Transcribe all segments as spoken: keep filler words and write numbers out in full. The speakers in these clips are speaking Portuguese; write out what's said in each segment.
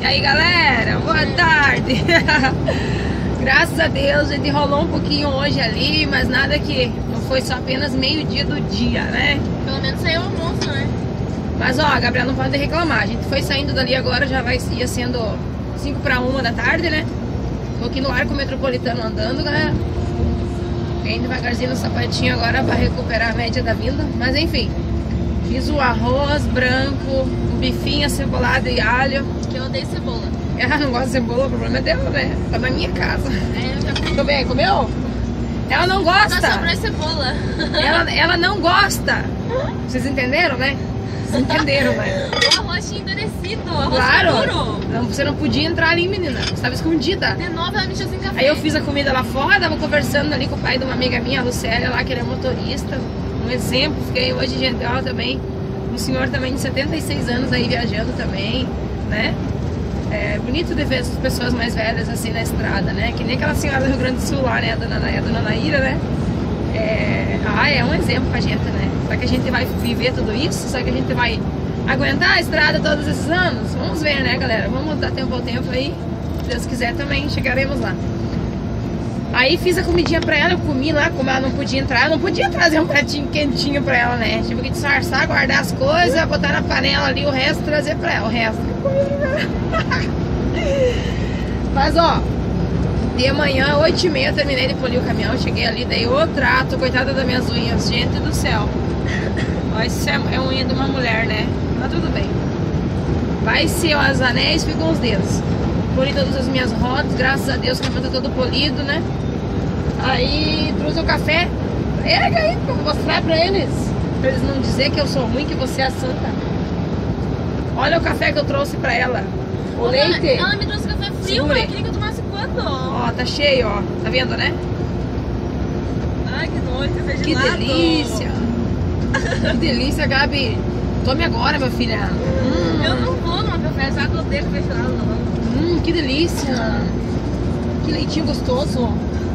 aí, galera, boa tarde. Graças a Deus, a gente rolou um pouquinho hoje ali, mas nada que não foi só apenas meio dia do dia, né? Pelo menos saiu o almoço, né? Mas ó, a Gabriela não pode reclamar. A gente foi saindo dali agora, já vai ia sendo cinco para uma da tarde, né? Tô aqui no Arco Metropolitano andando, galera. Bem devagarzinho no sapatinho agora para recuperar a média da vinda. Mas enfim, fiz o arroz branco, o bifinho acebolado e alho. Que eu odeio cebola. Ela não gosta de cebola, o problema é dela, né? Tá na minha casa. É, eu já comi. Comeu bem? Comeu? Ela não gosta. Só sobrou cebola. Ela, ela não gosta. Vocês entenderam, né? Vocês entenderam, né? O arroz tinha endurecido, o arroz Claro. puro. Não, você não podia entrar ali, menina. Você estava escondida. De novo ela me deixou sem café. Aí eu fiz a comida lá fora, tava conversando ali com o pai de uma amiga minha, a Lucélia, lá, que ele é motorista. Um exemplo, fiquei hoje gente ó, também. Um senhor também de setenta e seis anos aí viajando também, né? É bonito de ver as pessoas mais velhas assim na estrada, né? Que nem aquela senhora do Rio Grande do Sul lá, né? A dona, a dona Naira, né? É... Ah, é um exemplo pra gente, né? Será que a gente vai viver tudo isso? Será que a gente vai aguentar a estrada todos esses anos? Vamos ver, né, galera? Vamos dar tempo ao tempo aí. Se Deus quiser também, chegaremos lá. Aí fiz a comidinha pra ela, eu comi lá, como ela não podia entrar, eu não podia trazer um pratinho quentinho pra ela, né? Tive que disfarçar, guardar as coisas, botar na panela ali, o resto trazer pra ela, o resto. Mas ó, de manhã, oito e meia, terminei de polir o caminhão, cheguei ali, dei o trato, coitada das minhas unhas, gente do céu. Ó, isso é, é unha de uma mulher, né? Mas tudo bem. Vai ser os anéis, ficam os dedos. Poli todas as minhas rodas, graças a Deus, o caminhão tá todo polido, né? Aí trouxe o café. Erga aí pra eu mostrar pra eles. Pra eles não dizer que eu sou ruim, que você é a santa. Olha o café que eu trouxe pra ela. O Ô, leite. Ela, ela me trouxe café frio, Segura mas aí. eu queria que eu tomasse quando? Ó, tá cheio, ó. Tá vendo, né? Ai, que nojo, café Que gelado. delícia. Que delícia, Gabi. Tome agora, minha filha. Hum, Eu não vou tomar café, já que eu odeio café gelado, não. hum, que delícia. Que leitinho gostoso.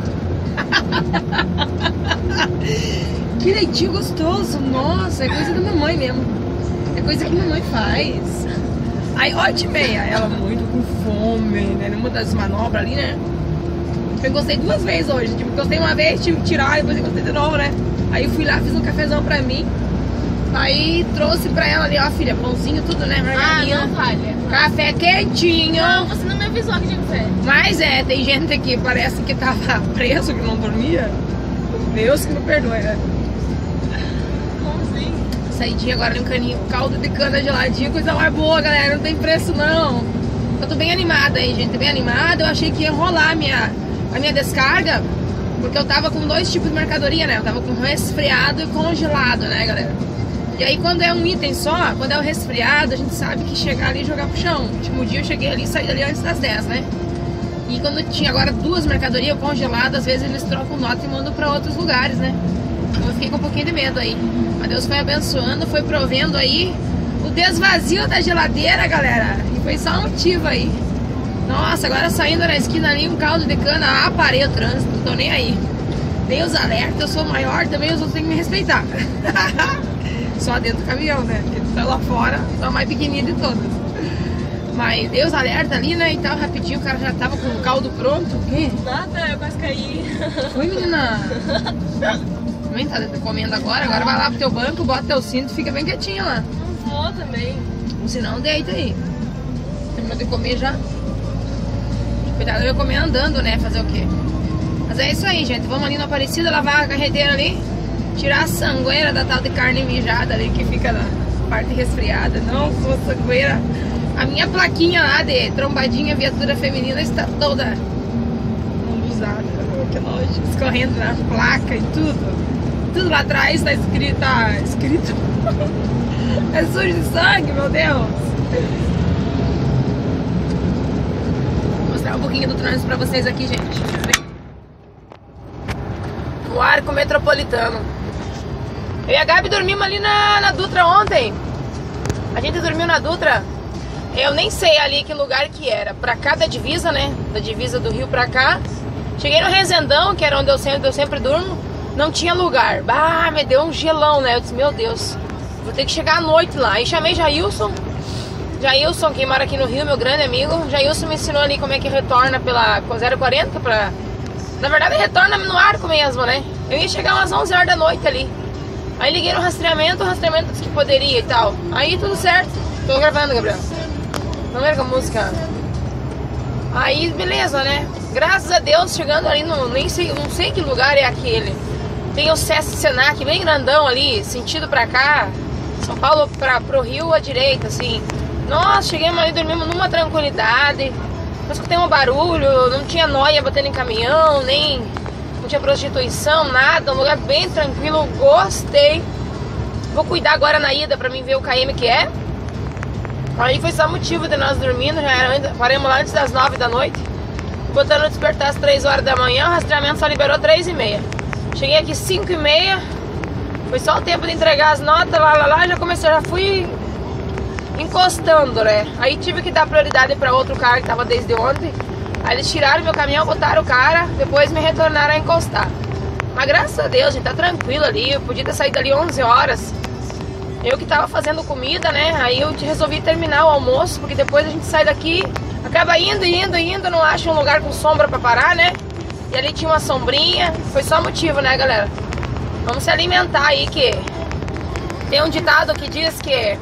Que leitinho gostoso. Nossa, é coisa da mamãe mesmo. É coisa que mamãe faz. Aí, oito e meia, ela muito com fome, né? Numa das manobras ali, né? Eu encostei duas vezes hoje. Tipo, encostei uma vez, tive que tirar, depois encostei de novo, né? Aí eu fui lá, fiz um cafezão pra mim. Aí trouxe pra ela ali, ó, filha, pãozinho, tudo, né? Ah, Margarina. não falha. Café quentinho. Não, você não me avisou que tinha café. Mas é, tem gente que parece que tava preso, que não dormia. Deus que me perdoe, né? Como assim? Saidinha agora no caninho, caldo de cana geladinho, coisa mais boa, galera, não tem preço não. Eu tô bem animada aí, gente, tô bem animada. Eu achei que ia rolar a minha, a minha descarga, porque eu tava com dois tipos de mercadoria, né? Eu tava com resfriado e congelado, né, galera? E aí quando é um item só, quando é o resfriado, a gente sabe que chegar ali e jogar pro chão. No último dia eu cheguei ali e saí dali antes das dez, né? E quando tinha agora duas mercadorias congeladas, às vezes eles trocam nota e mandam pra outros lugares, né? Então eu fiquei com um pouquinho de medo aí. Mas Deus foi abençoando, foi provendo aí o desvazio da geladeira, galera. E foi só um motivo aí. Nossa, agora saindo na esquina ali, um caldo de cana, ah, parei o trânsito, não tô nem aí. Deus alerta, eu sou maior também, os outros têm que me respeitar. Só dentro do caminhão, né? Porque tá lá fora, sou a mais pequenininha de todas. Mas Deus alerta ali, né? E tal, rapidinho, o cara já tava com o caldo pronto. O quê? Nada, eu quase caí. Oi, menina. Também tá comendo agora, agora vai lá pro teu banco, bota teu cinto e fica bem quietinha lá. Não vou também. Se não, deita aí. Terminou de comer já. Cuidado, eu ia comer andando, né? Fazer o quê? Mas é isso aí, gente. Vamos ali na Aparecida, lavar a carreteira ali. Tirar a sangueira da tal de carne mijada ali que fica na parte resfriada. Não sou sangueira. A minha plaquinha lá de trombadinha viatura feminina está toda usada. Que nojo. Escorrendo na placa e tudo. Tudo lá atrás está escrito. Tá escrito. É sujo de sangue, meu Deus. Vou mostrar um pouquinho do trânsito pra vocês aqui, gente. O Arco Metropolitano. Eu e a Gabi dormimos ali na, na Dutra ontem. A gente dormiu na Dutra. Eu nem sei ali que lugar que era. Pra cá da divisa, né? Da divisa do Rio pra cá. Cheguei no Rezendão, que era onde eu sempre, eu sempre durmo. Não tinha lugar. Bah, me deu um gelão, né? Eu disse, meu Deus, vou ter que chegar à noite lá. E chamei Jailson. Jailson, que mora aqui no Rio, meu grande amigo. Jailson me ensinou ali como é que retorna pela zero quarenta pra... Na verdade, retorna no arco mesmo, né? Eu ia chegar umas onze horas da noite ali. Aí liguei no rastreamento, o rastreamento disse que poderia e tal. Aí tudo certo. Tô gravando, Gabriel. Não era com a música. Aí, beleza, né? Graças a Deus, chegando ali no... Nem sei, não sei que lugar é aquele. Tem o Sesc Senac bem grandão ali, sentido pra cá. São Paulo pra, pro Rio à direita, assim. Nossa, chegamos ali, dormimos numa tranquilidade. Não escutei um barulho, não tinha noia batendo em caminhão, nem... Não tinha prostituição, nada. Um lugar bem tranquilo, gostei. Vou cuidar agora na ida pra mim ver o K M que é. Aí foi só motivo de nós dormindo, já era, paramos lá antes das nove da noite. Botando despertar às três horas da manhã, o rastreamento só liberou três e meia. Cheguei aqui cinco e meia, foi só o tempo de entregar as notas, lá, lá, lá, já comecei, já fui encostando, né? Aí tive que dar prioridade para outro cara que tava desde ontem. Aí eles tiraram meu caminhão, botaram o cara, depois me retornaram a encostar. Mas graças a Deus, gente, tá tranquilo ali, eu podia ter saído ali onze horas. Eu que tava fazendo comida, né? Aí eu resolvi terminar o almoço, porque depois a gente sai daqui, acaba indo, indo, indo, não acha um lugar com sombra pra parar, né? E ali tinha uma sombrinha, foi só motivo, né, galera? Vamos se alimentar aí, que tem um ditado que diz que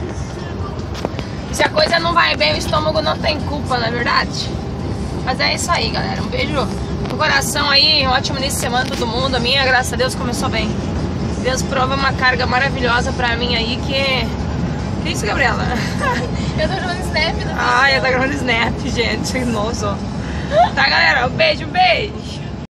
se a coisa não vai bem, o estômago não tem culpa, não é verdade? Mas é isso aí, galera. Um beijo no coração aí, um ótimo início de semana todo mundo. A minha, graças a Deus, começou bem. Deus prova uma carga maravilhosa pra mim aí, que... Que isso, Gabriela? Eu tô gravando snap do Ai, eu tô gravando snap, gente. Nossa. Tá, galera? Um beijo, um beijo.